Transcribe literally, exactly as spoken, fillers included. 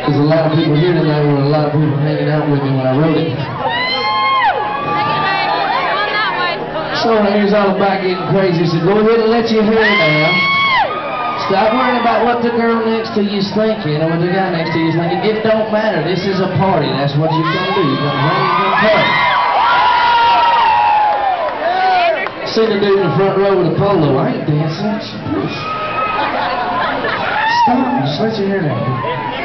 There's a lot of people here tonight, and a lot of people hanging out with me when I wrote it. So when he was all about getting crazy, he said, go ahead and let your hair down. Stop worrying about what the girl next to you's thinking or what the guy next to you's thinking. It don't matter. This is a party. That's what you're going to do. You're going to drink, you're going to party. See the dude in the front row with a polo. I ain't dancing. Stop. Just let your hair down.